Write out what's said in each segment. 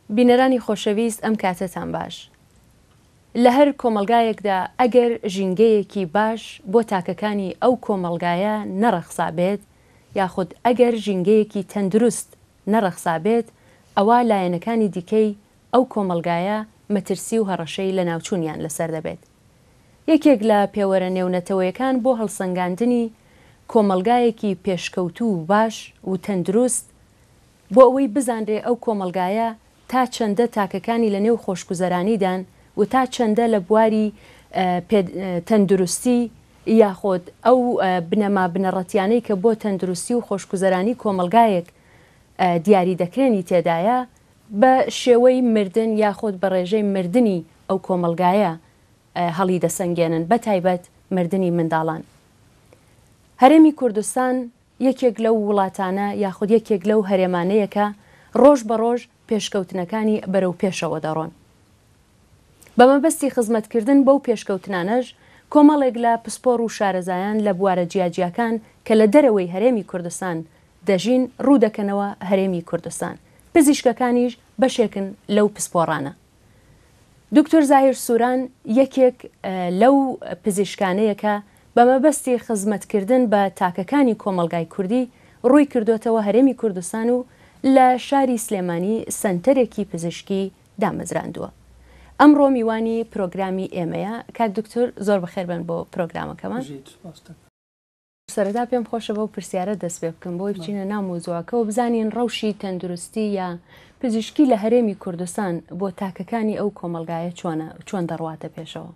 بینەرانی خۆشەویست ئەم کاتتان باش. لە هەر کۆمەلگایەکدا ئەگەر ژینگەیەکی باش بۆ تاکەکانی ئەو کۆمەلگایە نەڕەخسا بێت یاخود ئەگەر ژینگەیەکی تەندروست نەڕەخسا بێت ئەوە لایەنەکانی دیکەی ئەو کۆمەلگایە مەترسی و هەڕەشەی لە ناوچوونیان لەسەر دەبێت. یەکێک لە پێوەرە نێونەتەوەیەکان بۆ هەڵسەنگاندنی کۆمەلگایەکی پێشکەوتوو باش و تەندروست بۆ ئەوەی بزانرێ ئەو کۆمەلگایە تا چەندە تاکەکانی لە نێو خۆشگوزەرانیدان و تا چەندە لە بواری تەندروستی یاخۆت ئەو بنەما بنەڕەتیانەی کە بۆ تەندروستی و خۆشگوزەرانی کۆمەلگایەک دیاری دەکرێنی تێدایە بە شێوەی مردن یاخۆت بە ڕێژەی مردنی ئەو کۆمەلگایە هەڵی دەسەنگێنن بە تایبەت مردنی منداڵان. هەرێمی کوردستان یەکێک لەو وڵاتانە یاخود یەکێک لەو هەرێمانەیەکە ڕۆژ بە ڕۆژ پێشکەوتنەکانی بەرەو پێشەوە دەڕۆن. بە مەبەستی خزمەتکردن بەو پێشکەوتنانەش کۆمەڵێک لە پسپۆڕ و شارەزایان لە بوارە جیاجیەکان کە لە دەرەوەی هەرێمی کوردستان دەژین ڕوو دەکەنەوە هەرێمی کوردستان. پزیشکەکانیش بەشێکن لەو پسپۆڕانە. دکتۆر زاهیر سووران یەکێک لەو پزیشکانەیەکە بە مەبەستی خزمەتکردن بە تاکەکانی کۆمەلگای کوردی ڕووی کردوتەوە هەرێمی کوردستان و لە شاری سلێمانی سەنتەرێکی پزیشکی دامەزراندووە. ئەمڕۆ میوانی پرۆگرامی ئێمەیە. کاک دکتۆر زۆر بەخێر بن بۆ پرۆگرامەکەمان. سەرەتا پێم خۆشە بەو پرسیارە دەست پێ بکەم بۆی بچینە ناو مۆزوعەکە و بزانین ڕەوشی تەندروستی یا پزیشکی لە هەرێمی کوردستان بۆ تاکەکانی ئەو کۆمەلگایە چۆن دەڕواتە پێشەوە.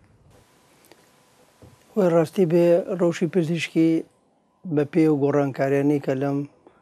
وەی ڕاستی بێ ڕەوشی پزیشکی بە پێ و گۆڕانکاریانەی کە لەم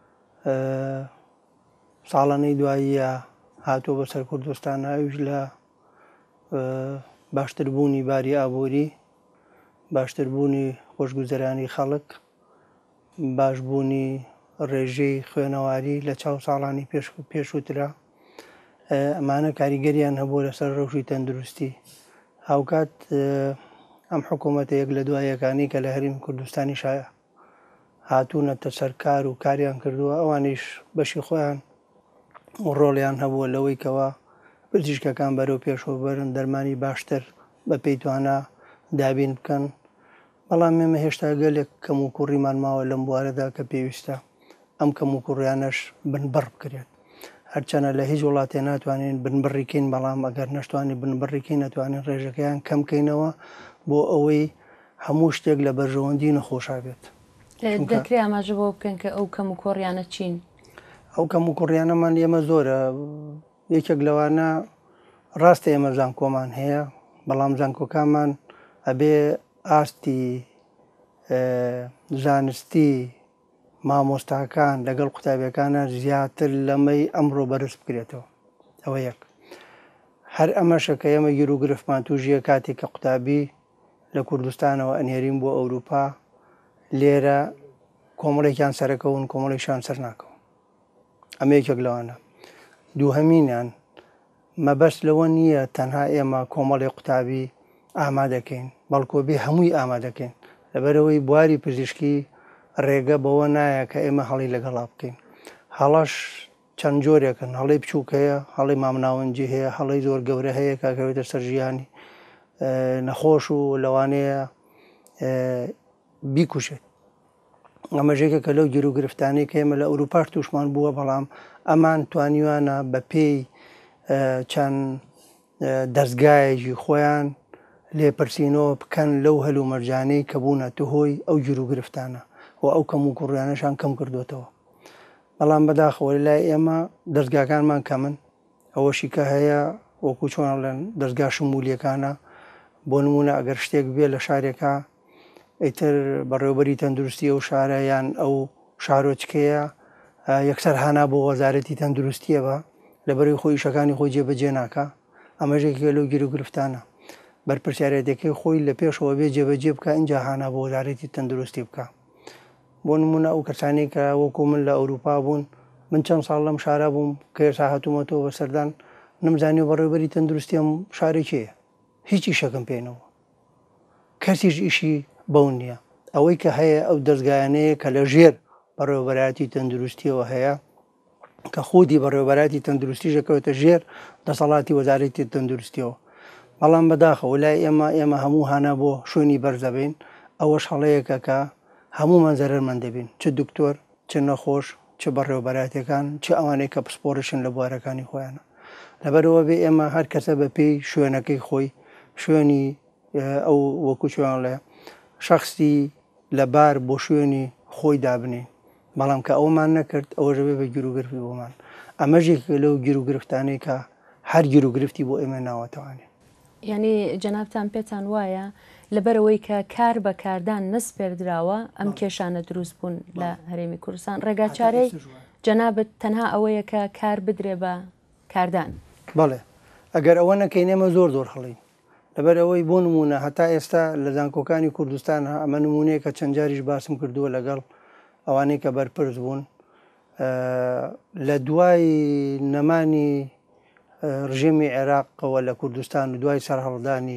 ساڵانەی دواییە هاتووە بەسەر کوردستان ئەوش لە باشتربوونی باری ئابووری، باشتربوونی خۆشگوزەرانی خەڵک، باشبوونی ڕێژەی خوێنەواری لە چاو ساڵانی پێشووترا ئەمانە کاریگەریان هەبوو لەسەر ڕەوشی تەندروستی. هاوکات ئەم حکوومەتە یەک لە دوایەکانی کە لە هەرێمی کوردستانی شایە هاتوونەتە سەرکار و کاریان کردووە ئەوانیش بەشی خۆیان ڕۆڵیان هەبووە لەوەی کەوە پزیشکەکان بەرەو پێشەوە بەرن دەرمانی باشتر بە پێیتوانە دابین بکەن. بەڵام ئێمە هێشتا گەلێک کەم و کوڕیمان ماوە لەم بوارەدا کە پێویستە ئەم کەم و کوڕیانەش بنبڕ بکرێت. هەرچەنە لە هیچ وڵاتێ ناتوانین بنبڕیکەین، بەڵام ئەگەر نەشتوانی بنبڕیکەین نەتوانین ڕێژەکەیان کەمکەینەوە بۆ ئەوەی هەموو شتێک لە بەرژەوەندی نەخۆشا بێت. دەکرێت ئاماژە بۆ بکەن کە ئەو کەم و کۆڕیانە چین؟ ئەو کەم و کوڕیانەمان ئێمە زۆرە. یەکێک لەوانە ڕاستە ئێمە زانکۆمان هەیە، بەڵام زانکۆکانمان ئەبێ ئاستی زانستی مامۆستاکان لەگەڵ قوتابیەکانە زیاتر لەمەی ئەمڕۆ بەرز بکرێتەوە. ئەوە یەک. هەر ئەمەشە کە ئێمە گیر و گرفتمان توژیە کاتێک کە قوتابی لە کوردستانەوە ئەنێرین بۆ ئەوروپا، لێرە کۆمەڵێکیان سەرەکەون کۆمەڵێکیان سەر ناکەون. ئەمە یەکێک لەوانە. دووهەمینیان مەبەست لەوە نییە تەنها ئێمە کۆمەڵی قوتابی ئامادەکەین، بەڵکۆ بێ هەمووی ئامادەکەین لەبەرەوەی بواری پزیشکی ڕێگە بەوە نایە کە ئێمە هەڵی لەگەڵا بکەین. هەڵەش چەند جۆرێکن، هەڵی بچووک هەیە، هەڵی مامناوەنجی هەیە، هەڵی زۆر گەورە هەیە کاکەوێتە سەر ژیانی نەخۆش و لەوانەیە بیکوشێت. ئەمەژێکە کە لەو گیر و گرفتانەی کە ئێمە لە ئەوروپاش تووشمان بووە، بەڵام ئەمان توانیوانە بە پێی چەند دەستگایەکی خۆیان لێپرسینەوە بکەن لەو هەلو مەرجانەی کە بوونەتە هۆی ئەو گیر و گرفتانە و ئەو کەم و کوڕیانەشان کەم کردوێتەوە. بەڵام بەداخەوە لای ئێمە دەستگاکانمان کەمن، ئەوەشی کە هەیە وەکو چۆنڵێن دەستگا شمولیەکانە. بۆ نمونە ئەگەر شتێک بێ لە شارێکە ئیتر بەڕێوەبەری تەندروستی ئەو شارە یان ئەو شارۆچکەیە یەکسەر هانا بۆ وەزارەتی تەندروستیە بە لەبەرەوەی خۆی ئیشەکانی خۆی جێبەجێ ناکە. ئەمەژێکێکە لەو گیر و گرفتانە. بەرپرسیارەتەکەی خۆی لە پێشەوە بێ جێبەجێ بکە، ئینجا هانا بۆ وەزارەتی تەندروستی بکە. بۆ نمونە ئەو کەسانی کە وەکو من لە ئەوروپا بوون، من چەند ساڵ لەم شارە بووم کە ئێستا هاتوومەتەوە بەسەردان، نەمزانی بەڕێوەبەری تەندروستی ئەم شارێکەیە، هیچ ئیشەکەم پێێنەوە، کەسیش ئیشی بەو نییە. ئەوەی کە هەیە ئەو دەستگایانەیە کە لە ژێر بەڕێوەبەراتی تەندروستیەوە هەیە، کە خودی بەڕێوەبەراتی تەندروستیژەکەوێتە ژێر دەسەڵاتی وەزارەتی تەندروستیەوە. بەڵام بەداخەوە لای ئێمە هەموو هانا بۆ شوێنی بەرزەبین، ئەوەش هەڵەیەکە کە هەمومان زەرمەند دەبین، چ دکتۆر، چ نەخۆش، چ بەڕێوەبەراتەکان، چ ئەوانەی کە پسپۆرشن لە بوارەکانی خۆیانە. لەبەرەوە بێ ئێمە هەر کەسە بە پێی شوێنەکەی خۆی، شوێنی ئەو وەکو چۆن لێ شخصی لەبار بۆ شوێنی خۆی دابنین. بەڵام کە ئەومان نەکرد ئەوەژەبێ بە گیرروگرفتی بۆمان. ئەمەژێک لەو گیرروگرفتانەی کە هەر گیرروگرفتی بۆ ئێمە ناوەتەوانێ. یعنی جەنابتان پێتان وایە لەبەرەوەی کە کار بە کاردان نسپێردراوە ئەم کێشانە دروست بوون لە هەرێمی کوردستان. ڕێگاچارەی جەنابەت تەنها ئەوەیە کە کار بدرێ بە کاردان. بەڵێ ئەگەر ئەوە نەکەین ئێمە زۆر هەڵین. لەبەر ئەوەی بۆ نمونە هەتا ئێستا لە زانکۆکانی کوردستان ئەمە نمونەیە کە چەند جاریش باسم کردووە لەگەڵ ئەوانەی کە بەرپرس بوون لە دوای نەمانی ڕژێمی عێراقەوە لە کوردستان و دوای سەرهەڵدانی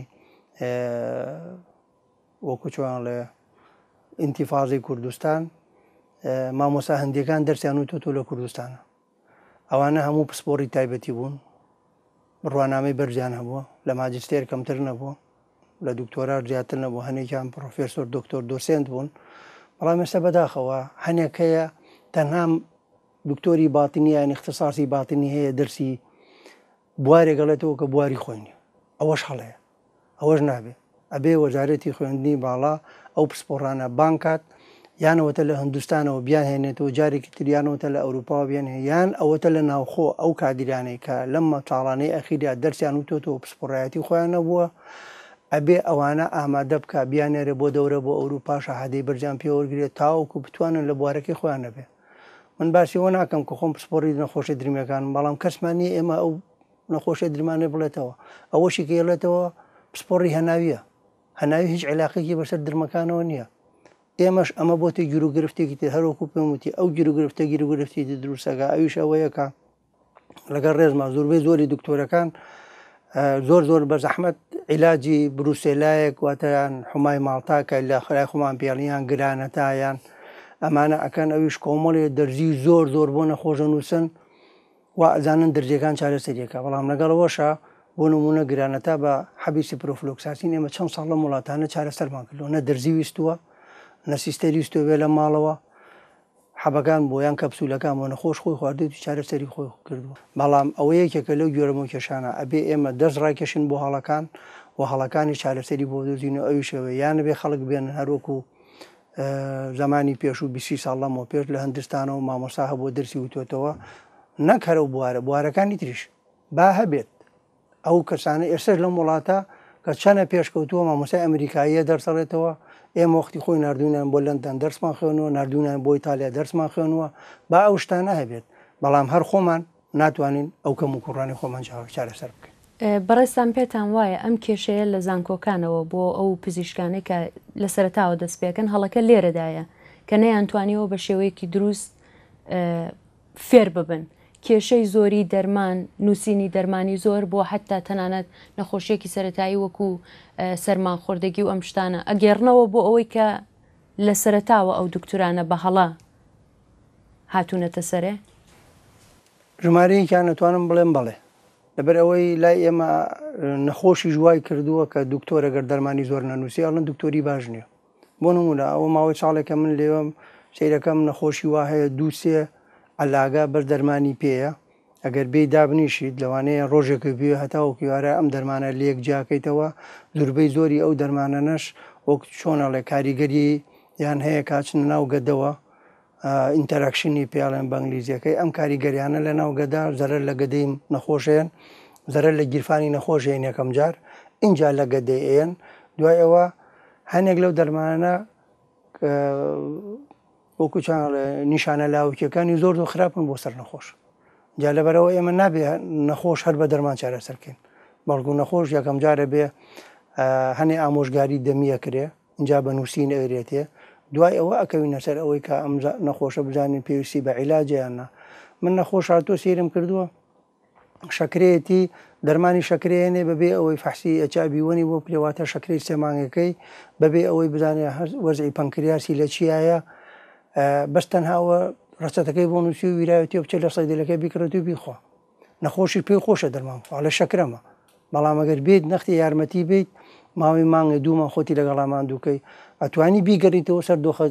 وەکو چۆن لێ ئینتیفازی کوردستان مامۆستا هەندێکان دەرسیان و تۆ لە کوردستانە. ئەوانە هەموو پسپۆڕی تایبەتی بوون، ڕوانامەی بەرزیان هەبووە، لە ماجستێر کەمتر نەبووە، لە دکتۆرا زیاتر نەبوو، هەنێکیان پرۆفێسۆر دکتۆر دۆسێنت بوون. بەڵام ئێستا بەداخەوە هەنێکەیە تەنها دکتۆری باتنی یان اختصاصی باتنی هەیە دەرسی بوارێگەڵێتەوە کە بواری خۆینی. ئەوەش هەڵەیە، ئەوەش نابێ. ئەبێ وەزارەتی خوێندنی باڵا ئەو پسپۆڕانە بانکات، یانەوەتە لە هەندوستانەوە بیانهێنێتەوە، جارێکی تریانەوەتە لە ئەوروپا بێنێ، یان ئەوەتە لە ناوخۆ ئەو کادیرانەی کە لەم مەتاڵانەی ئەخیریا دەرسیان و تۆ پسپۆڕایەتی خۆیان نەبووە، ئەبێ ئەوانە ئامادە بکە بیانێرە بۆ دەورە بۆ ئەوروپا شەهادەی بەرجام پێوەرگێت تاوەکو بتوانن لە بوارەکەی خۆیان نەبێ. من باسیەوە ناکەم کە خۆم پسپۆڕی نەخۆشی درمەکان، بەڵام کەسمانی ئێمە ئەو نەخۆشی درمانێ بڵێتەوە. ئەوەشی کە یڵێتەوە پسپۆڕی هەناویە، هەناوی هیچ علاقێکی بەسەر درمەکانەوە نییە. ئێمەش ئەمە بۆتە گیرروگرفتێکی تر، هەروەکو پێم وتی ئەو گیرروگرفتە گیرروگرفتی دروستەکە ئەویش ئەوەیەکە لەگەڵ ڕێزما زۆربەی زۆری دکتۆرەکان زۆر بە زەحمەت عیلاجی بروسێلایەک واتەیان حومای ماڵتاکە لە خلای خۆمان پێڵیان گرانەتایان ئەمانە ئەکەن، ئەویش کۆمەڵێ دەرزی زۆر بۆ نەخۆشە نووسن و ئەزانن دەرجەکان چارەسەریەکە. بەڵام لەگەڵەوەشە بۆ نمونە گرانەتا بە حەبیسی پرۆفلۆکساسین ئێمە چەند ساڵ لە وڵاتانە چارەسەرمان کردەوە، نە دەرزی ویستووە، نە سیستەری ویستۆ بێ لە ماڵەوە، حەبەکان بۆ یان کەپسولەکان بۆ نەخۆش خۆی خواردێت و چارەسەری خۆی کردووە. بەڵام ئەوە یەکێکە لەو گوێرەمە کێشانە، ئەبێ ئێمە دەست ڕاکێشن بۆ هەڵەکان و هەڵەکانی چارەسەری بۆ دۆزینەوە. ئەویشەوە یان بێ خەڵک بێنن هەروەکو زمانی پێش و 20 ساڵ لەمەوە پێش لە هەندستانەوە مامۆستا هەبوو دەرسی وتۆتەوە، نەک هەرە بوارەکانی تریش با هەبێت. ئەو کەسانە ئێستش لەم وڵاتە کە چەنە پێشکەوتووە مامۆستای ئەمریکاییە دەرسەڵێتەوە، ئێمە وەختی خۆی نردوونیان بۆ لەندەن دەرسمان خوێنەوە، نردوونیان بۆ ئیتالیا دەرسمان خوێنەوە، با ئەو شتانە هەبێت. بەڵام هەر خۆمان ناتوانین ئەو کەم و کوڕانی خۆمان چارەسەر بکەین. بەڕێستان پێتان وایە ئەم کێشەیە لە زانکۆکانەوە بۆ ئەو پزیشکانەی کە لە سەرەتاوە دەست پێکەن هەڵەکە لێرەدایە کە نەیانتوانیەوە بە شێوەیەکی دروست فێر ببن. کێشەی زۆری دەرمان، نووسینی دەرمانی زۆر بۆ حتا تەنانەت نەخۆشیەکی سەرەتایی وەکو سەرماخۆردگی و ئەم شتانە ئەگەێڕنەوە بۆ ئەوەی کە لە سەرەتاوە ئەو دکتورانە بە هەڵا هاتوونەتە سەرێ. ژمارەیەکیان نەتوانم بڵێم بڵێ، لەبەر ئەوەی لای ئێمە نەخۆشی ژوای کردووە کە دکتۆر ئەگەر دەرمانی زۆر نەنووسی ئەڵەن دکتۆری باش نییە. بۆ نمونە ئەوە ماوەی ساڵێکە من لێوەم سیرەکەم نەخۆشی وا هەیە دووسێ عەلاگا بەر دەرمانی پێیە، ئەگەر بێ دابنیشیت لەوانەیە ڕۆژێکی بێ هەتاوەکیوارە ئەم دەرمانە لێک جاکەیتەوە. زۆربەی زۆری ئەو دەرمانەنەش وەک چۆنەڵێ کاریگەری یان هەیە کاچنە ناو گەدەوە، ئینتەراکشنی پێڵێن بە ئەنگلیزیەکەی، ئەم کاریگەریانە لە ناو گەدا زەرەر لە گەدەی نەخۆشێن، زەرەر لە گیرفانی نەخۆشێن یەکەم جار، اینجا لە گەدەیەن. دوای ئەوە هەنێک لەو دەرمانە وەکو نیشانە لاوکیەکانی زۆر خراپن بۆ سەر نەخۆش. جا لەبەرەوە ئێمە نابێ نەخۆش هەر بە دەرمان چارەسەرکەین، بەڵکو نەخۆش یەکەم جارە بێ هەنێ ئامۆژگاری دەمیە کرێ، اینجا بە نووسین ئەوێتێ، دوای ئەوە ئەکەوینە سەر ئەوەی کە ئەم نەخۆشە بزانین پێویستی بە عیلاجیاننا. من نەخۆش هاتۆ سیرم کردووە شەکرەیەتی دەرمانی شەکرێنێ بەبێ ئەوەی فەحسی ئەچابیوەنی بۆ پلێواتە شەکرەی سێمانگەکەی بەبێ ئەوەی بزانێ وەزعی پەنکریاسی لە چیایە، بەس تەنهاوە ڕەچەتەکەی بۆ نووسی و ویرایەتی بچێت لە سەیدەلەکەی بیکڕێت و بیخوا نەخۆشی پێی خۆشە دەرمان لە شەکرەمە بەڵام ئەگەر بێت نەختی یارمەتی بیت ماوەی مانگە دوومە خۆتی لەگەڵامان دووکەی ئەتوانی بیگەڕیتەوە سەر دۆخە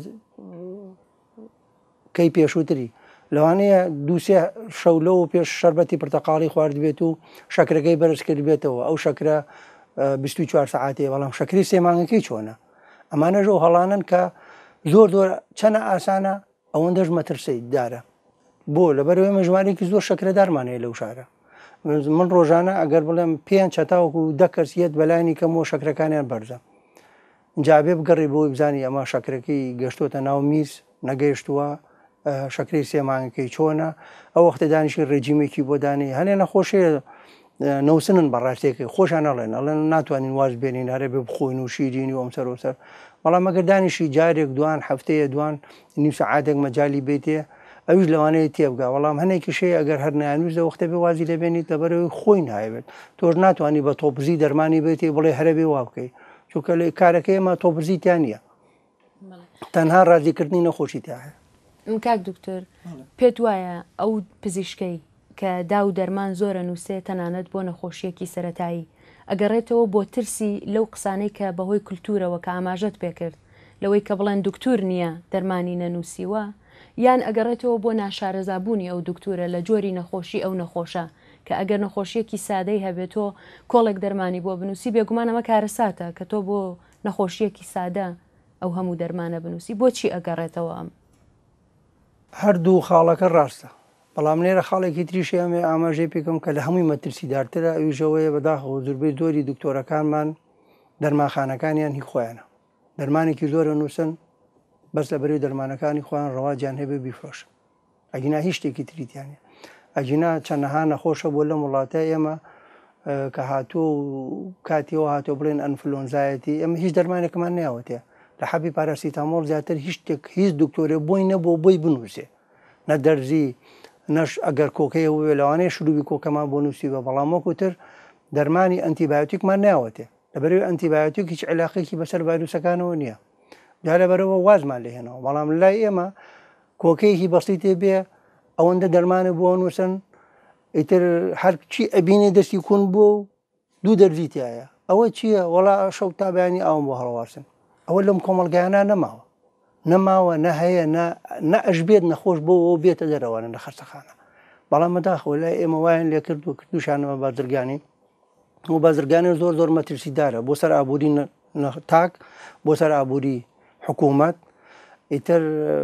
کەی پێشووتری لەوانەیە دووسێ شەو لەوە پێش شەربەتی پرتەقاڵی خوارد بێت و شەکرەکەی بەرز کرد بێتەوە ئەو شەکرە 24 ساعاتێ بەڵام شەکری سێمانگەکەی چۆنە ئەمانەژە و هەڵانن کە زۆر زۆر چەنە ئاسانە ئەوەندەش مەترسی دارە بۆ لەبەرەوەی مەژوارێکی زۆر شەکرەدارمانەیە لەو شارە من ڕۆژانە ئەگەر بڵێم پێیان چەتاوەکو و دە کەس یەت بەلایانی کەمەوە شەکرەکانیان بەرزە جابێ بگەڕی بۆی بزانی ئەمە شەکرەکەی گەشتۆتە ناو میز نەگەیشتووە شەکری سێمانگەکەی چۆنە ئەو وەختە دانیشی ڕێجیمێکی بۆ دانی هەنێ نەخۆشیە نەوسن بەڕاستێکی خۆشان نەڵێن ئەڵێن ناتوانین واز بێنین هەرێ بێ بخۆین و شیرینی و ئەمسەر وسەر بەڵام ئەگەر دانیشی جارێک دوان هەفتەیە دوان نیم سەعاتێک مەجای بێتێ ئەویش لەوانەیە تێبگا وەڵام هەنێکی شەیە ئەگەر هەر نایانویست وەختە بێ وازی لەبێنیت لەبەرەوەی خۆی نایبێت تۆش ناتوانانی بە تۆپزی دەرمانی بێتی بڵێ هەرە بێ وا بکەی چونکە لە کارەکەی ئەمە تۆپزیتیان نییە تەنها ڕازیکردنی نەخۆشی تاهەیە کاک دکتۆر پێت وایە ئەو پزیشکەی کە دا و دەرمان زۆرە نووسێت تەنانەت بۆ نەخۆشیەکی سەرەتایی ئەگەڕێتەوە بۆ ترسی لەو قسانەی کە بەهۆی کولتورەوە کە ئاماژەت پێکرد لەوەی کە بڵێن دکتور نییە دەرمانی نەنووسیوە یان ئەگەڕێتەوە بۆ ناشارەزابوونی ئەو دکتورە لە جۆری نەخۆشی ئەو نەخۆشە کە ئەگەر نەخۆشیەکی سادەی هەبێتەوە کۆڵێک دەرمانی بۆ بنووسی بێگومان ئەمە کارەساتە کە تۆ بۆ نەخۆشیەکی سادە ئەو هەموو دەرمانە بنووسی بۆچی ئەگەڕێتەوە ئەم هەردوو خاڵەکە ڕاستە بەڵام لێرە خاڵێکی تریشی ئەمێ ئاماژەی پێکەم کە لە هەمووی مەترسی دارترە ئەویژەوەیە بەداخەوە زۆربەی زۆری دکتۆرەکانمان دەرمانخانەکانیان هی خۆیانە دەرمانێکی زۆرە نووسن بەس لە بەرەوەی دەرمانەکانی خۆیان ڕەواجیان هەبێ بیفرۆشن ئەگینا هیچ شتێکی تریتیانە ئەگینا چەندەها نەخۆشە بۆ لەم وڵاتە ئێمە کە هاتووە و کاتیەوە هاتۆ بڵێن ئەنفلۆنزایەتی ئەمە هیچ دەرمانێکمان ناوەتێ لە حەبی پاراسیتامۆڵ زیاتر هیچ شتێک هیچ دکتۆرێ بۆی نەبوو بۆی بنووسێ نە دەرزی نەش ئەگەر کۆکەیە وێ لەوانەیە شروعی کۆکەمان بۆ نووسی بە بەڵام وەکوتر دەرمانی ئەنتیبایۆتیکمان ناوەتێ لەبەرەوەی ئەنتیبایۆتیک هیچ علاقێکی بەسەر ڤایرۆسەکانەوە نییە دا لەبەرەوە وازمان لێهێنەوە بەڵام لای ئێمە کۆکەیەکی بەستی تێ بێ ئەوەندە دەرمانە بۆ نووسن ئیتر هەر چی ئەبینێ دەستی کون بۆ دوو دەرزیتیایە ئەوە چییە وەڵا شەو تابیانی ئەوم بۆ هەڵواسن ئەوە لەم کۆمەلگایانە نەماوە نە هەیە نە ئەشبێت نەخۆش بۆ بێتە دەرەوەنە لە خەستەخانە بەڵام مەداخەوە لای ئێمە وایان لێ کرد و کردوشانەوە بازرگانی و بازرگانی زۆر زۆر مەترسیدارە بۆ سەر ئابووری تاک بۆ سەر ئابووری حکوومەت ئیتر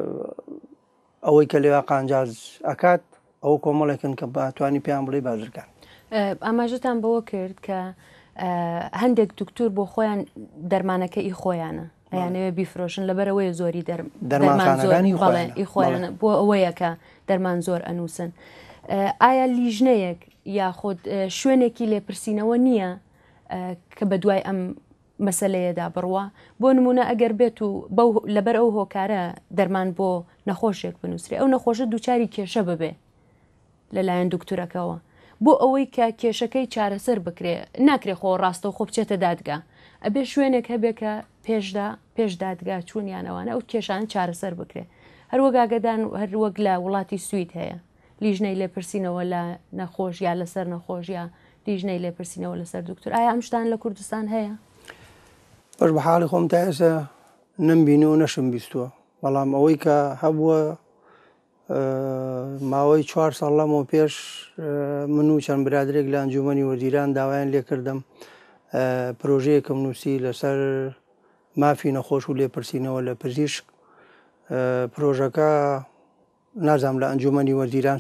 ئەوەی کە لێوا قانجاز ئەکات ئەوە کۆمەڵێکن کە باتوانانی پێیان بڵێ بازرگان ئاماژتان بەوە کرد کە هەندێک دکتور بۆ خۆیان دەرمانەکەی خۆیانە ئەیانەوێ بیفرۆشن لەبەرەوەی زۆری دەرمانخانەکانی خۆیان بۆ ئەوەیە کە دەرمان زۆر ئەنووسن ئایا لیژنەیەک یاخود شوێنێکی لێپرسینەوە نییە کە بە دوای ئەم مەسلەیەدا بڕوە بۆ نمونە ئەگەر بێت و لەبەر ئەو هۆکارە دەرمان بۆ نەخۆشێک بنووسێ ئەو نەخۆشە دووچاری کێشە ببێ لەلایەن دکتورەکەەوە بۆ ئەوەی کە کێشەکەی چارەسەر بکرێ ناکرێ خۆ ڕاستە و خۆ بچێتە دادگا ئەبێ شوێنێک هەبێ کە پێش دادگا چوونیانەوانە ئەو کێشان چارەسەر بکرێ هەروەگاگەدان هەروەک لە وڵاتی سوید هەیە لیژنەی لێپرسینەوە لە نەخۆش یا لەسەر نەخۆش یا لیژنەی لێپرسینەوە لەسەر دکتور ئایا ئەم شتان لە کوردستان هەیە؟ بەش بە حاڵی خۆم تا ئێستا نەمبینی و نەشم بیستووە بەڵام ئەوەی کە هەبووە ماوەی 4 ساڵ لەمەوە پێش من و چەند برادرێک لە ئەنجومەنی وەزیران داوایان لێ کردم پرۆژەیەکم نووسی لەسەر مافی نەخۆش و لێپرسینەوە لە پزیشک پرۆژەکە نازام لە ئەنجومەنی وەزیران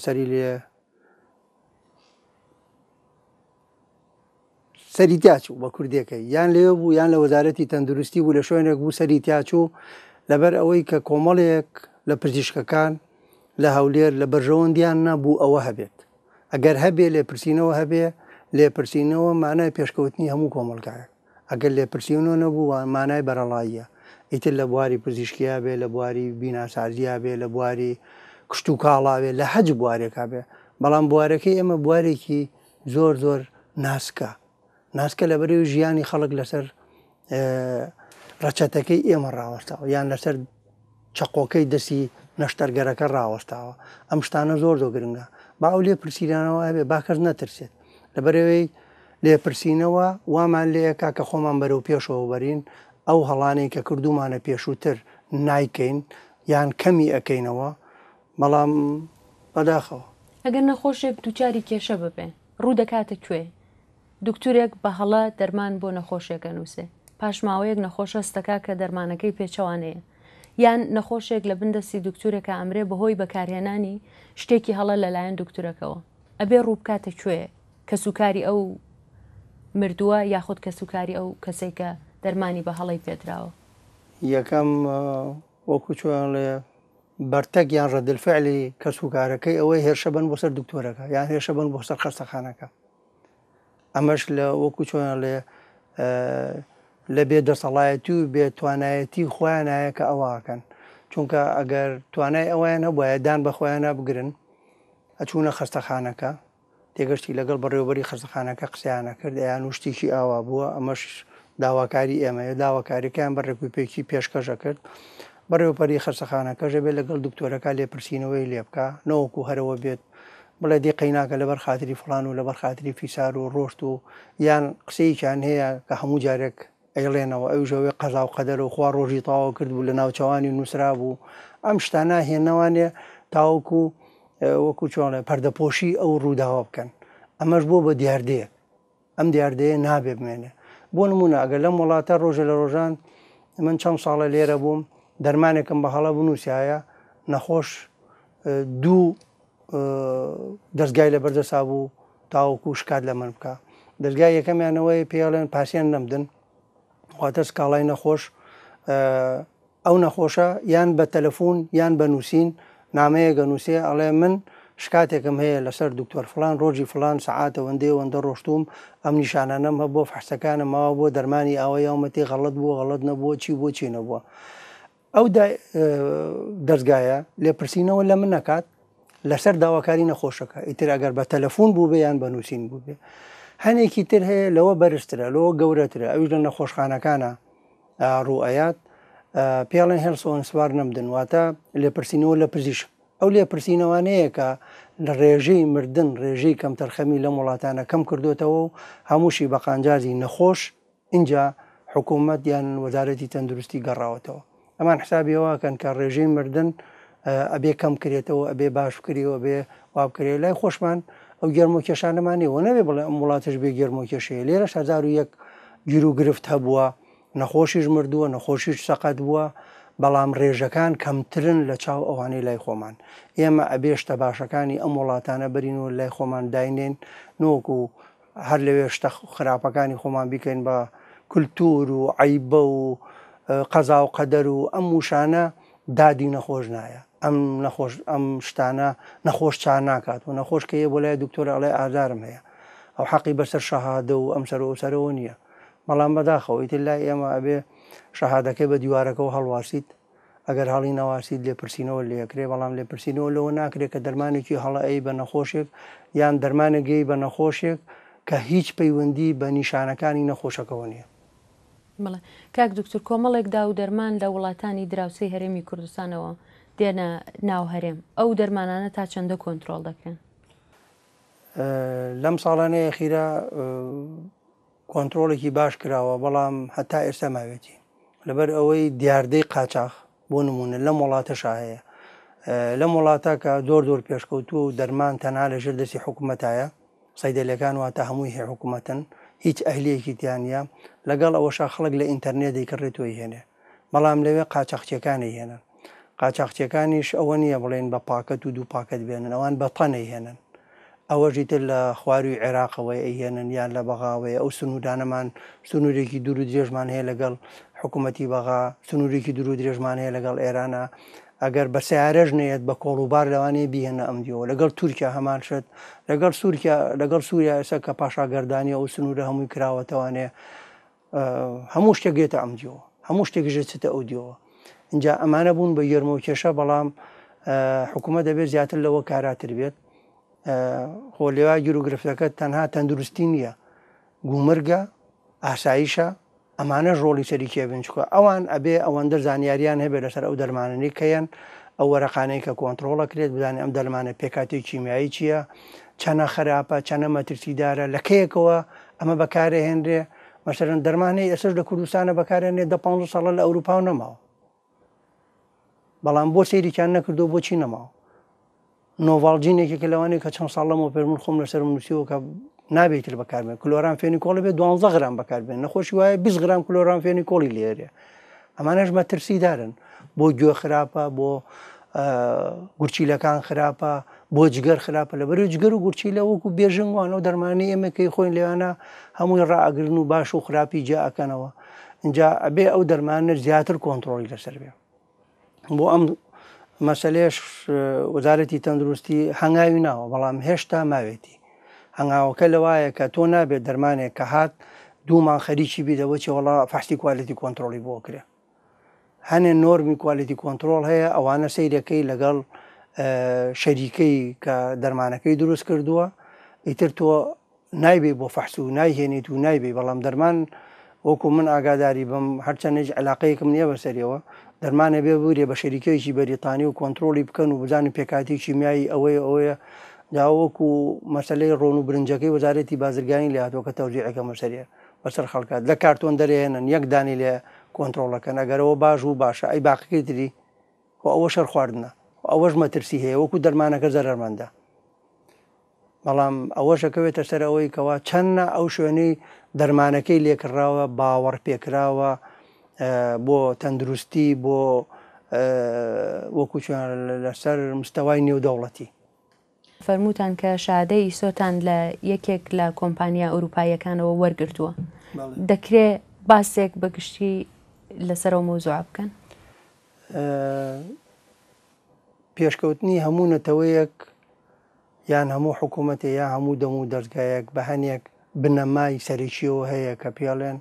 سەریتیاچوو بە کوردەکەی یان لێوە بوو یان لە وەزارەتی تەندروستی بوو لە شوێنێک بوو سەریتیاچوو لەبەر ئەوەی کە کۆمەڵێک لە پزیشکەکان لە هەولێر لە بەرژەوەندیان نەبوو ئەوە هەبێت ئەگەر هەبێ لێپرسینەوە هەبێ لێپرسینەوە مانای پێشکەوتنی هەموو کۆمەلگایە ئەگەر لێپرسینەوە نەبوو مانای بەرەڵاییە ئیتر لە بواری پزیشکیا بێ لە بواری بیناسازیا بێ لە بواری کشت و کاڵاوێ لە هەج بوارێکا بێ بەڵام بوارەکەی ئێمە بوارێکی زۆر زۆر ناسکە لە بەرەوەی ژیانی خەڵک لەسەر ڕەچەتەکەی ئێمە ڕاوەستەوە یان لەسەر چەقۆکەی دەستی نەشتەرگەرەکە ڕاوەستاوە ئەم شتانە زۆر گرنگە با ئەو لێ پرسیرانەوە هەبێ با کەس نەترسێت لەبەرەوەی لێپرسینەوە وامان لەیەکا کە خۆمان بەرەو پێشەوە بەرین ئەو هەڵانەی کە کردومانە پێشووتر نایکەین یان کەمی ئەەکەینەوە بەڵام بەداخەوە ئەگەر نەخۆشێک دووچاری کێشە ببێ ڕوو دەکاتە کوێ دکتورێک بە هەڵە دەرمان بۆ نەخۆشیەکە نووسێ پاشماوەیەک نەخۆشە ستەکا کە دەرمانەکەی پێچەوانەیە یان نەخۆشێک لە بندەستی دکتورێکە ئەمرێ بەهۆی بەکارهێنانی شتێکی هەڵە لەلایەن دکتورەکەەوە ئەبێ ڕوو بکاتە کوێ کە سوکاری ئەو مردووە یاخود کە سوکاری ئەو کەسێک کە دەرمانی بە هەڵی پێدراوە یەکەم وەکو چۆن لێ بەرتەک یان ڕەدلفعلی کە سوکارەکەی ئەوەی هێرشە بن بۆ سەر دکتۆرەکە یان هێرشە بن بۆ سەر خەستەخانەکە ئەمەش لە وەکو چۆن لێ لە بێدەسەڵایەتی و بێتوانایەتی خۆیانایە کە ئەوواکەن چونکە ئەگەر توانای ئەویان هەبواە دان بە خۆیانە بگرن ئەچوونە خەستەخانەکە تێگەشتی لەگەڵ بەڕێوەبەری خەستەخانەکە قسەیانە کرد یان و شتێکی ئاوا بووە ئەمەش داواکاری ئێمەیە داواکاریەکان بە ڕێکوپێکی پێشکەشە کرد بەڕێوەبەری خەستەخانەکەژە بێت لەگەڵ دکتۆرەکە لێپرسینەوەی لێ بکە نەوەکو هەرەوە بێت بڵێ دی قەیناکە لەبەر خاتری فڵان و لەبەر خاتری فیسار و ڕۆشت و یان قسەیەکیان هەیە کە هەموو جارێک ئەیڵێنەوە ئەو ژەوەی قەزا و قەدەر و خوا ڕۆژی تاوا کرد بوو لە ناوچەوانی نووسرا بوو ئەم شتانە هێنەوانێ تاوەکو وەکو چۆنە پەردەپۆشی ئەو ڕووداوە بکەن ئەمەش بۆ بە دیاردەیە ئەم دیاردەیە نابێ بمێنێ بۆ نمونە ئەگەر لەم وڵاتە ڕۆژە لە ڕۆژان من چەند ساڵە لێرە بووم دەرمانێکم بە هەڵە بنووسایە نەخۆش دوو دەستگای لە بەردەسا بوو تاوەکو شکات لە من بکە دەستگای یەکەمیانەوەی پێڵێن پاسیان نەمدن واتە سکاڵای نەخۆش ئەو نەخۆشە یان بە تەلەفۆن یان بە نووسین نامەیەگە نووسێ ئەڵێ من شکاتێکم هەیە لەسەر دکتۆر فلان ڕۆژی فلان سعاتە وەندە ڕۆشتوم ئەم نیشانانەم هە بۆ فحسەکانم ماوە بۆ دەرمانی ئەوە یاومەتی غەڵەت بووە غەڵەت نەبووە چی بۆ چی نەبووە ئەو دەستگایە لێپرسینەوە لە من نەکات لەسەر داواکاری نەخۆشەکە ئیتر ئەگەر بە تەلەفۆن بوو بێ یان بە نووسین بوو بێ هەنێکی تر هەیە لەوە بەرزترە لەوە گەورەترە ئەوش لە نەخۆشخانەکانە ڕوئەیات پێڵێن هێڵسۆن سوار نەمدن واتە لێپرسینەوە لە پزیشک ئەو لێپرسینەوانەیە کە لە ڕێژەی مردن ڕێژەی کەم تەرخەمی لە وڵاتانە کەم کردوێتەوە و هەمووشی بە قانجازی نەخۆش اینجا حکوومەت یان وەزارەتی تەندروستی گەڕاوەتەوە ئەمان حسابیەوەکەن کە ڕێژەی مردن ئەبێ کەم کرێتەوە ئەبێ باش کریەوە بێ وابکرێت لای خۆشمان ئەو گەرمۆکێشانەمانەوە نەبێ بڵێ ئەم وڵاتش بێ گەرمۆکێشەیە لێرە 1001 گیر و گرفت هەبووە نەخۆشیش مردووە نەخۆشیش سەقەت بووە بەڵام ڕێژەکان کەمترن لە چاو ئەوانەی لای خۆمان ئێمە ئەبێشتە باشەکانی ئەم وڵاتانە بەرین و لای خۆمان داینێن نۆکو هەر لەوێ شتە خراپەکانی خۆمان بیکەین بە کولتور و عیبە و قەزا و قەدەر و ئەم وشانە دادی نەخۆش نایە ئەم شتانە نەخۆش چا ناکات و نەخۆش کە یە بۆ لای دکتۆر ئەڵێ ئازارم هەیە ئەو حەقی بەسەر شەهادە و ئەم سەرەوە نییە بەڵام بەداخەوە ئیتر لای ئێمە ئەبێ شەهادەکەی بە دیوارەکە و هەڵواسیت ئەگەر هەڵی نەواسیت لێپرسینەوە لێکرێ بەڵام لێپرسینەوە لەوە ناکرێت کە دەرمانێکی هەڵەئی بە نەخۆشێک یان دەرمانێگەی بە نەخۆشێک کە هیچ پەیوەندی بە نیشانەکانی نەخۆشەکەەوە نییە. بڵێ کاک دکتور کۆمەڵێک دا و دەرمان لە وڵاتانی دراوسەی هەرێمی کوردستانەوە دێنە ناو هەرێم ئەو دەرمانانە تا چەندە کۆنتترۆل دەکەن لەم ساڵانەیە خیرا کۆنتترۆلێکی باش کراوە بەڵام هەتا ئێستا ماوێتی لەبەر ئەوەی دیاردەی قاچاق بۆ نمونە لەم وڵاتەشا هەیە لەم وڵاتە کە زۆر پێشکەوتووە و دەرمان تەنها لە ژێر دەستی حکوومەتایە سەیدەلەکان واتە هەمووی هەیە حکوومەتن هیچ ئەهلیەکی تیانە لەگەڵ ئەوەشا خەڵک لە ئینتەرنێت دەیکڕێتەوەی هێنێ بەڵام لەوێ قاچاقچیەکانی هێنن قاچاقچیەکانیش ئەوە نییە بڵێن بە پاکەت و دوو پاکەت بێنن ئەوان بە تەنەی هێنن ئەوەژی تر لە خواروی عێراقەوەی ئەهێنن یان لە بەغاوەیە ئەو سنوودانەمان سنوورێکی دوور و درێژمان هەیە لەگەڵ حکوومەتی بەغا سنوورێکی دوور و درێژمان هەیە لەگەڵ ئێرانە ئەگەر بە سیارەژ نێت بە کۆڵوبار لەوانەیە بیهێنە ئەمدیەوە لەگەڵ تورکیا هەمان شت لەگەڵ سووریا ئێستا کە پاشاگەردانی ئەو سنوورە هەمووی کراوەتەوانێ هەموو شتێک گێتە ئەمدیەوە هەموو شتێکژێت چتە ئەو دیەوە اینجا ئەمانە بوون بە گەرمە و کێشە بەڵام حکوومەت دەبێت زیاتر لەوە کاراتر بێت خۆ لێوا گیر و گرفتەکە تەنها تەندروستی نییە گومرگە ئاساییشە ئەمانە ڕۆڵی سەری کێبن چکە ئەوان ئەبێ ئەوەندە زانیاریان هەبێت لەسەر ئەو دەرماننی کەیان ئەو وەرەقانەی کە کۆنتترۆڵەکرێت بزانێت ئەم دەرمانە پێکاتی کیمیایی چییە، چەنە خراپە، چەنە مەترسیدارە، لە کەیەکەوە ئەمە بەکارهێنرێ. مەسەرەن دەرمانەی ئێسش لە کوردستانە بەکارێنێت 15 ساڵە لە ئەوروپا و نەماوە، بەڵام بۆ سەیریان نەکردو بۆچی نەماوە. نۆڤالجینێکێکە لەوانەیە کە چەند ساڵەمەوە پێ من خۆم لەسەر نووسیەوە کە نابێتتر بەکاربێن کلۆران فێنیکۆڵ بێت 12 غرام بەکاربێن، نەخۆشی وایە 20 غرام کلۆران فێنیکۆڵی لێرێ. ئەمانەش مەترسیدارن، بۆ گوێ خراپە، بۆ گورچیلەکان خراپە، بۆ جگەر خراپە. لەبەر جگەر و گورچیلە وەکو بێژنگ وانەوە دەرمانی ئێمەکەی خۆین لێوانە هەمووی ڕائەگرن و باش و خراپی جاکەنەوە. اینجا ئەبێ ئەو دەرمانە زیاتر کۆنتترۆلی لەسەر بێ. بۆ ئەم مەسلەش وەزارەتی تەندروستی هەنگاوی ناوە، بەڵام هێشتا ماوێتی. هەنگاوەکە لەوایە کە تۆ نابێت دەرمانێک کە هات دوومان خەریکی بیدەوە چی وڵا فحسی کوالیتی کۆنتترۆلی بۆ کرێ. هەنێ نۆرمی کوالیتی کۆنتترۆل هەیە، ئەوانە سەیرەکەی لەگەڵ شەریکەی کە دەرمانەکەی دروست کردووە، ئیتر تۆ نایبێ بۆ فەحس و نایهێنیت و نایبێ. بەڵام دەرمان وەکو من ئاگاداری بەم هەرچەندێک علاقەیەکم نییە بەسەریەوە، دەرمانە بێ بورێ بە شەریکەیەکی بەریتانی و کۆنتترۆلی بکەن و بزانین پێکاتی کیمیایی ئەوەیە داوەکو مەسلەی ڕۆن و برنجەکەی وەزارەتی بازرگانی لە هاتووە کە تەوزیعەکە مەسەریە بەسەر خەڵکات لە کارتۆن دەرێنن یەک دانی لێ کۆنتترۆلەکەن، ئەگەرەوە باش و باشە ئەی باقیەکەی تری ئەوە شەر خواردنە، ئەوەش مەترسی هەیە، وەکو دەرمانەکە زەرمەندە. بەڵام ئەوەشەکەوێتە سەر ئەوەی کەوا چەندە ئەو شوێنەی دەرمانەکەی لێکراوە باوەڕ پێکراوە بۆ تەندروستی، بۆ وەکو لەسەر مستەوای نێودەوڵەتی. فەرمووتان کە شادەی ئیسۆتان لە یەکێک لە کۆمپانیا ئەوروپایەکانەوە وەرگرتووە، دەکرێت باسێک بەگشتی لەسەرەوە مۆزوع بکەن؟ پێشکەوتنی هەموو نەتەوەیەک یان هەموو حکوومەتێ یا هەموو دەم و دەستگایەک بە هەنێک بنەمای سەرێکیەوە هەیە کە پێڵێن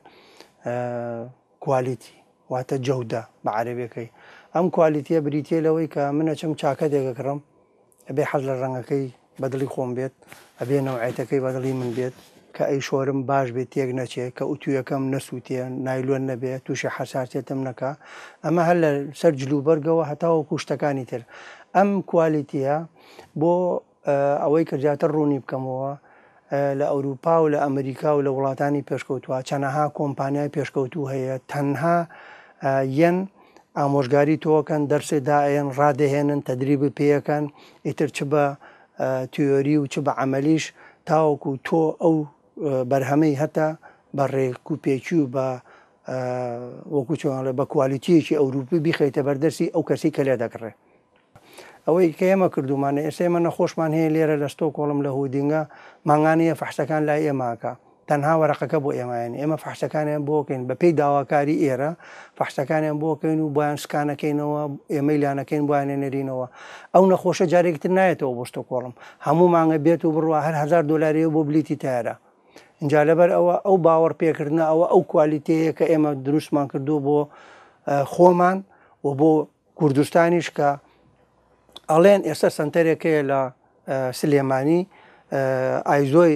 کوالیتی، واتە جەودە بە عەرەبیەکەی. ئەم کوالیتیە بریتیە لەوەی کە منە چم چاکەتێکە کڕم، ئەبێ حەز لە ڕەنگەکەی بەدڵی خۆم بێت، ئەبێ نەوعەتەکەی بەدڵی من بێت، کە ئەی شۆرم باش بێت تێک نەچێت، کە ئوتویەکەم نەسووتێ، نایلۆن نەبێت، تووشی حەساسیەتم نەکا. ئەمە هەر لە سەر جلوبەرگەوە هەتاوەکو شتەکانی تر. ئەم کوالیتیە بۆ ئەوەی کە زیاتر ڕوونی بکەمەوە لە ئەوروپا و لە ئەمریکا و لە وڵاتانی پێشکەوتووە چەندەها کۆمپانیای پێشکەوتوو هەیە، تەنها یەن ئامۆژگاری تۆکەن، دەرسێ دائێن، ڕادەهێنن، تەدریب پێیەکەن، ئیتر چ بە تیۆری و چ بە عەمەلیش تاوەکو تۆ ئەو بەرهەمەی هەتا بە ڕێک و پێچی و بە وەکو چۆنڵێ بە کوالیتیەکی ئەوروپی بیخەیتە بەردەرسی ئەو کەسی کە لێ دەکڕێ. ئەوەی کە ئێمە کردومانە ئێستا ئێمە نەخۆشمان هەیە لێرە لە ستۆکۆڵم لە هودینگە ماگانەیە فەحسەکان لای ئێماکە، تەنها وەرەقەکە بۆ ئێمایان، ئێمە فەحسەکانیان بۆکەین بە پێی داواکاری ئێرە، فەحسەکانیان بۆکەین و بۆیان سکانەکەینەوە، ئێمەی لاانەکەین بۆیانێ نەرینەوە. ئەو نەخۆشە جارێکتر نایێتەوە بۆ ستۆکۆڵم، هەموو مانگە بێت و بڕوە هەر 1000 دلاری بۆ بلیتی تایارە. اینجا لەبەر ئەوە ئەو باوەڕ پێکردنە ئەو کوالیتەیە کە ئێمە دروستمان کردو بۆ خۆمان و بۆ کوردستانیش کە ئەڵێن ئێستا سنتەرێکەیە لە سلێمانی ئایزۆی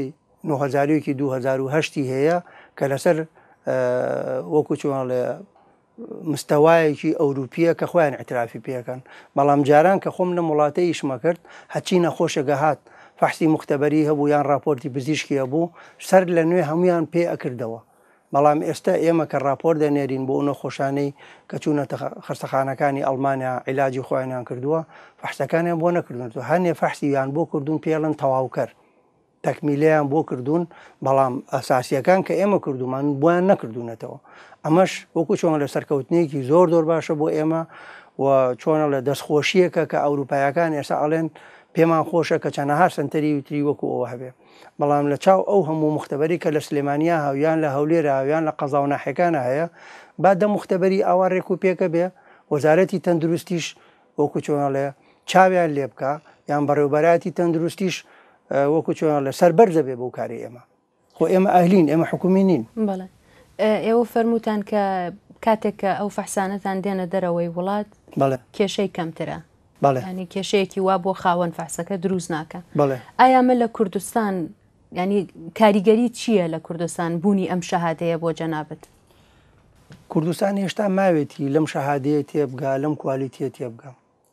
2008 هەیە کە لەسەر وەکو چۆنڵێ مستەوایەکی ئەوروپیە کە خۆیان ئەترافی پێەکەن. بەڵام جاران کە خۆم لە وڵاتەی ئیشمە کرد هەچی نەخۆشەگە هات فەحسی مختبەری هەبوو یان راپۆرتی پزیشکی هەبوو سەر لە نوێ هەمویان پێ ئەکردەوە. بەڵام ئێستا ئێمە کە راپۆر دەنێرین بۆ نەخۆشانەی کە چوونەتە خستەخانەکانی ئەڵمانیا عیلاجی خۆیانیان کردووە، فەحسەکانیان بۆ نەکردوێتەوە، هەنێ فەحسییان بۆ کردوون پێڵن تەواوکەر، تەکمیلیان بۆ کردوون، بەڵام ئەساسیەکان کە ئێمە کردومان بۆیان نەکردوونەتەوە. ئەمەش وەکو چۆن لە سەرکەوتنێکی زۆر باشە بۆ ئێمە و چۆنە لە دەستخۆشیەکە کە ئەوروپایەکان ئێستا ئەڵێن پێمان خۆشە کە چەندەها سنتەری وتری وەکو ئەوە هەبێ. بەڵام لە چاو ئەو هەموو مختبەری کە لە سلێمانیا هاویان لە هەولێرە هاویان لە قەزا و ناحیەکانە هەیە، با دە مختبەری ئاوا ڕێک و پێکە بێ، وەزارەتی تەندروستیش وەکو چۆنڵێ چاویان لێ بکە، یان بەڕێوەبەراتی تەندروستیش وەکو چۆنڵێ سەربەرزە بێ بەو کاری ئێمە. خۆ ئێمە ئەهلین، ئێمە حکومی نین. بەڵێ ئێوە فەرمووتان کە کاتێک کە ئەو فەحسانەتان دێنە دەرەوەی وڵات کێشەی کەمترە، ینی کێشەیەکی وا بۆ خاوەن فەحسەکە دروست ناکە. ئایا من لە کوردستان ینی کاریگەری چییە لە کوردستان بوونی ئەم شەهادەیە بۆ جەنابەت؟ کوردستان هێشتا ماوێتی لەم شەهادەیە تێبگا، لەم کوالیتیە تێبگا.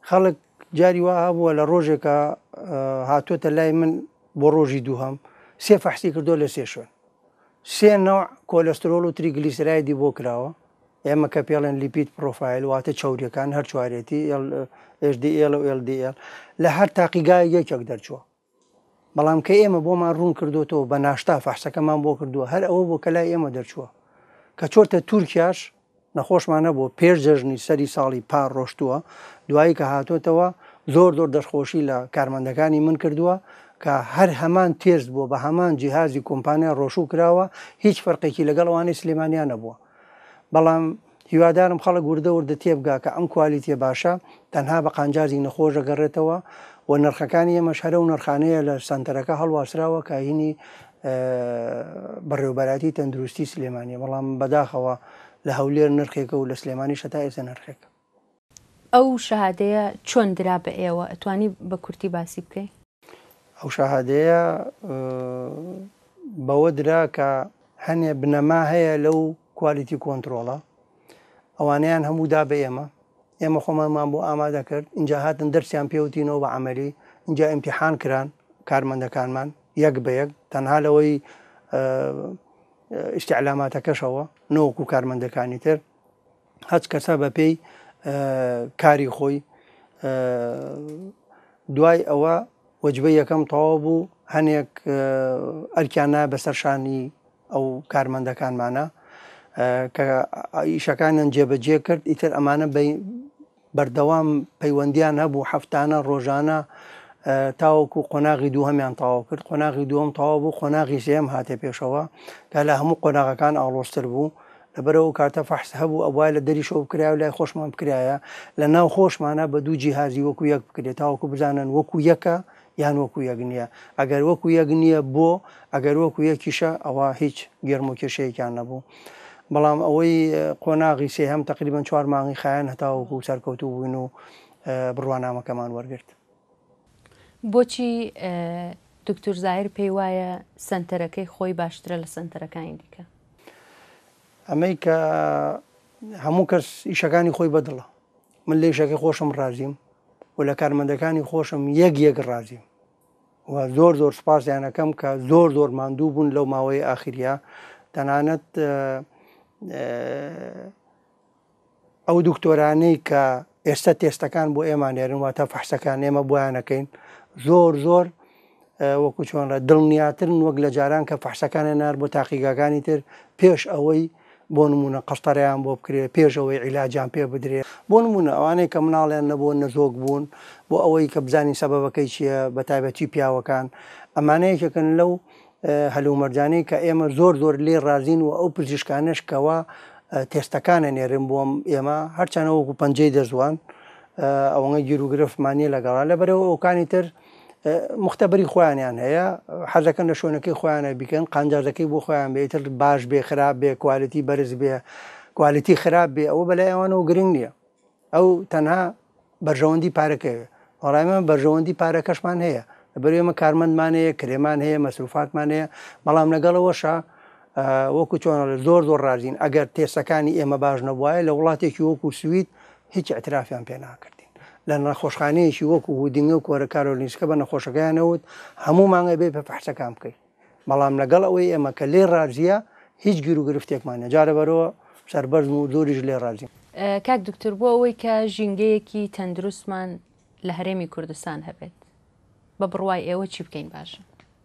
خەڵک جاری وا هەبووە لە ڕۆژێکە هاتوۆتە لای من بۆ ڕۆژی دووهەم 3 فەحسی کردو لە 3 شوێن 3 نوع کۆلەسترۆل و تریگلیسیرایدی بۆ کراوە ئێمە کە پێڵێن لیپید پرۆفایل واتە چاوریەکان هەر چوارێتی HDL و LDL لە هەر تاقیگای یەکێک دەرچووە بەڵام کە ئێمە بۆمان ڕوون کردوتەوە بە ناشتا فەحسەکەمان بۆ کردووە هەر ئەوە بۆ کە لای ئێمە دەرچووە کە چۆرتە تورکیاش نەخۆشمانە بۆ پێش جەژنی سەری ساڵی پار ڕۆشتووە دوایی کە هاتوۆتەوە زۆر دەستخۆشی لە کارمەندەکانی من کردووە کە هەر هەمان تێست بووە بە هەمان جیهازی کۆمپانیا ڕۆشوو کراوە هیچ فەرقێکی لەگەڵ ئەوانەی سلێمانیان نەبووە بەڵام هیوادارم خەڵک وردە تێبگا کە ئەم کوالیتیە باشە تەنها بە قانجازی نەخۆش دەگەڕێتەوە و نرخەکانی ئێمەش هەرە و نرخانەیە لە سنتەرەکە هەڵواسراوە کە هینی بەڕێوەبەراتی تەندروستی سلێمانیە بەڵام بەداخەوە لە هەولێر نرخێکە و لە سلێمانی شەتا ئێستا نرخێکە ئەو شەهادەیە چۆن درا بە ئێوە ئەتوانی بە کورتی باسی بکەیت ئەو شەهادەیە بەوە درا کە هەنێ بنەما هەیە لەو کوالیتی کۆنتترۆڵە ئەوانیان هەموودا بە ئێمە خۆمانمان بۆ ئامادە کرد اینجا هاتن دەرسیان پێوتینەوە بە عملی اینجا ئیمتیحان کران کارمەندەکانمان یەک بە یەک تەنها لەوەی ئیستیعلاماتەکەشەوە نەوەکو کارمەندەکانی تر هەچ کەسە بە پێی کاری خۆی دوای ئەوە وەجبە یەکەم تەواو بوو هەنێک ئەرکیانە بەسەرشانی ئەو کارمەندەکانمانە کە ئیشەکانیان جێبەجێ کرد ئیتر ئەمانە بەردەوام پەیوەندیان هەبوو هەفتانە ڕۆژانە تاوەکو قۆناغی دووهەمیان تەواو کرد قۆناغی دووەم تەواو بوو قۆناغی سێم هاتێ پێشەوە کە لە هەموو قۆناغەکان ئاڵۆستر بوو لەبەرەوە کارتە فەحس هەبوو ئەوای لە دەریشەوە بکرا و لای خۆشمان بکرایە لە ناو خۆشمانە بە دوو جیهازی وەکو یەک بکرێت تاوەکو بزانن وەکو یەکە یان وەکو یەک نییە ئەگەر وەکو یەک نییە بۆ ئەگەر وەکو یەکیشە ئەوە هیچ گێرم و کێشەیەکیان نەبوو بەڵام ئەوەی قۆناغی سێهەم تقریبان 4 مانگی خایەن هەتاوەکو سەرکەوتوو بووین و بڕوانامەکەمان وەرگرت بۆچی دکتور زاهیر پێی وایە سنتەرەکەی خۆی باشترە لە سنتەرەکانی دیکە ئەمەی کە هەموو کەس ئیشەکانی خۆی بەدڵە من لە ئیشەکەی خۆشم ڕازیم و لە کارمەندەکانی خۆشم یەک ڕازیم و زۆر سپاسیانەکەم کە زۆر ماندوو بوون لەو ماوەی ئاخریە تەنانەت ئەو دکتۆرانەی کە ئێستا تێستەکان بۆ ئێمانێرن واتە فەحسەکان ئێمە بۆیانەکەین زۆر وەکو چۆن دڵنیاترن وەک لە جاران کە فەحسەکانە نار بۆ تاقیگەکانی تر پێش ئەوەی بۆ نمونە قەستەڕیان بۆ بکرێت پێش ئەوەی عیلاجیان پێ بدرێت بۆ نمونە ئەوانەی کە مناڵیان نەبووە نەزۆک بوون بۆ ئەوەی کە بزانین سەبەبەکەی چییە بە تایبەتی پیاوەکان ئەمانەیەکەکەن لەو هەلومەرجانەی کە ئێمە زۆر لێ ڕازین و ئەو پزیشکانش کەوا تێستەکانە نێرن بۆم ئێمە هەرچەنە وەکو پەنجەی دەزوان ئەوەنە گیرروگرفتمانی لەگەڵا لەبەرەوە ئەوکانی تر مختبەری خۆیانیان هەیە حەزەکەن لە شوێنەکەی خۆیانە بیکەن قانجازەکەی بۆ خۆیان بێتتر باش بێ خراپ بێ کوالیتی بەرز بێ کوالیتی خراپ بێ ئەوە بەلای ئەوانەوە گرنگ نییە ئەو تەنها بەرژەوەندی پارەکەوێ وەڕایمە بەرژەوەندی پارەکەشمان هەیە لەبەرێمە کارمەندمان هەیە کرێمان هەیە مەسروفاتمان هەیە بەڵام لەگەڵەوەشە وەکو چۆن زۆر ڕازین ئەگەر تێسەکانی ئێمە باش نەبووایە لە وڵاتێکی وەکو سوید هیچ ئەترافیان پێ ناکردین لە نەخۆشخانەیەکی وەکو هودینگە و کۆرە کارۆلینسکە بە نەخۆشەکەیانەوت هەموو مانگە بێ بە فەحسەکان بکەیت بەڵام لەگەڵ ئەوەی ئێمە کە لێ ڕازیە هیچ گیر و گرفتێکمانە جارە بەرەوە سەربەرزم و زۆریش لێ ڕازیم کاک دکتۆر بۆ ئەوەی کە ژینگەیەکی تەندروستمان لە هەرێمی کوردستان هەبێت بە بڕوای ئێوە چی بکەین باشە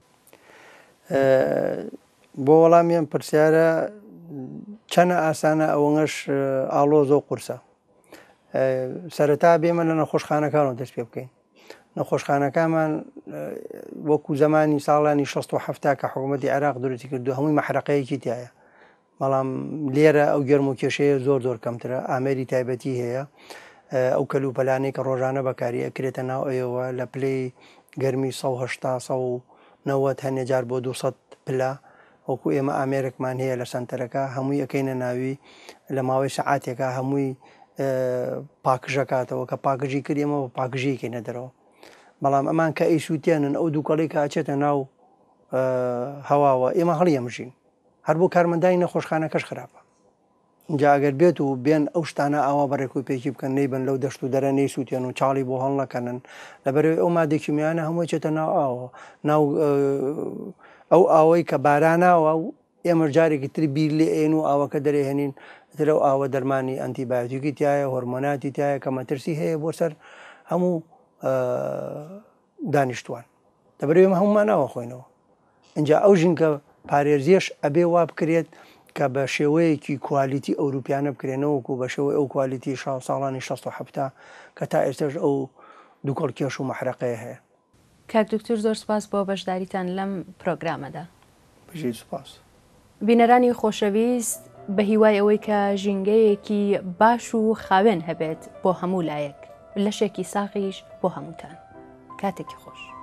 بۆ وەڵامیان پرسیارە چەنە ئاسانە ئەوەش ئاڵۆز و قورسە سەرەتا بێمە لە نەخۆشخانەکانەوە دەست پێ بکەین نەخۆشخانەکانمان وەکو زمانی ساڵانی 1970 کە حکوومەتی عێراق دروستی کردو هەمووی مەحرەقەیەکی تایە بەڵام لێرە ئەو گەرم و کێشەیە زۆر کەمترە ئامێری تایبەتی هەیە ئەو کەلوپەلانەی کە ڕۆژانە بەکاری ئەکرێتە ناو ئەوەوە لە پلەی گەرمی 1990 هەنێ جار بۆ 200 پلا وەکو ئێمە ئامێرێکمان هەیە لە سنتەرەکە هەمووی ئەەکەینە ناوی لە ماوەی سەعاتێکە هەمووی پاکژەکاتەوە کە پاکژی کردێمە بە پاکژیکەینە دەرەوە بەڵام ئەمان کە ئەیسووتێنن ئەو دووکەڵی کاچێتە ناو هەواوە ئێمە هەڵیەمژین هەر بۆ کارمەندانی نەخۆشخانەکەش خراپە جاگەر بێت و بێن ئەو شتانە ئاوا بەڕێکوی پێکی بکەن نەیبن لەو دەشت و دەرە نەیسووتێن و چاڵی بۆ هەڵ نەکەنن لەبەرەوەی ئەو مادێکیمیانە هەمووی چێتە ناو ئاوە ناو ئەو ئاوەی کە باراناوە و ئێمە جارێکی تری بیر لێ ئێن و ئاوەکە دەرێهێنین ترە و ئاوە دەرمانی ئەنتیبایۆتیکی تایە هۆرمۆناتی تایە کە مەترسی هەیە بۆ سەر هەموو دانیشتوان دەبەرێمە هەمومان ناوە خۆینەوە اینجا ئەو ژینکە پارێزیش ئەبێ وا بکرێت کە بە شێوەیەکی کوالیتی ئەوروپیانە بکرێنەوەکو بە شێوەی ئەو کوالیتی ساڵانی 16 کە تا ئێستش ئەو دووکەڵ کێش و مەحرەقەیە هەیە. کاک دکتۆر زۆر سپاس بۆ بەشداریتان لەم پرۆگرامەدا. بژیت سپاس. بینەرانی خۆشەویست بە هیوای ئەوەی کە ژینگەیەکی باش و خاوێن هەبێت بۆ هەموو لایەک لەشێکی ساغیش بۆ هەمووتان. کاتێکی خۆش.